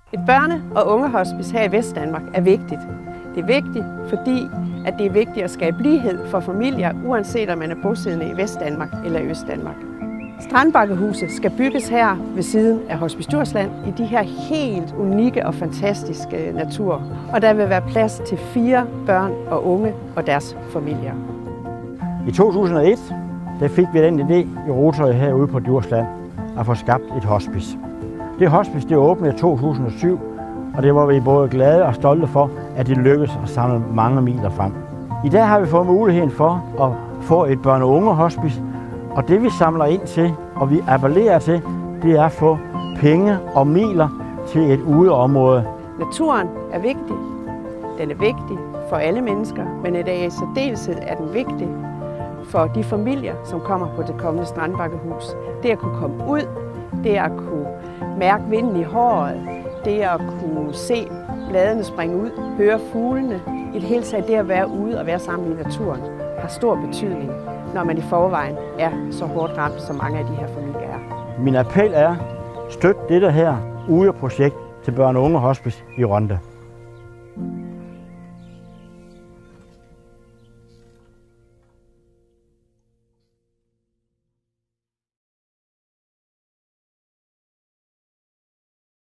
Et børne- og ungehospice her i Vestdanmark er vigtigt. Det er vigtigt, fordi det er vigtigt at skabe lighed for familier, uanset om man er bosiddende i Vestdanmark eller i Østdanmark. Strandbakkehuset skal bygges her ved siden af Hospice Djursland i de her helt unikke og fantastiske natur. Og der vil være plads til 4 børn og unge og deres familier. I 2001 fik vi den idé i Rotorøy herude på Djursland at få skabt et hospice. Det hospice åbnede i 2007, og det var vi både glade og stolte for, at det lykkedes at samle mange midler frem. I dag har vi fået muligheden for at få et børne- og ungehospice, og det vi samler ind til, og vi appellerer til, det er at få penge og midler til et udeområde. Naturen er vigtig. Den er vigtig for alle mennesker, men i dag i særdeleshed er den vigtig for de familier, som kommer på det kommende strandbakkehus. Det at kunne komme ud, det at kunne mærke vinden i håret, det at kunne se bladene springe ud, høre fuglene. I det hele taget det at være ude og være sammen i naturen har stor betydning, når man i forvejen er så hårdt ramt, som mange af de her familier er. Min appel er, støt dette her udeprojekt til børne- og ungehospice i Rønde.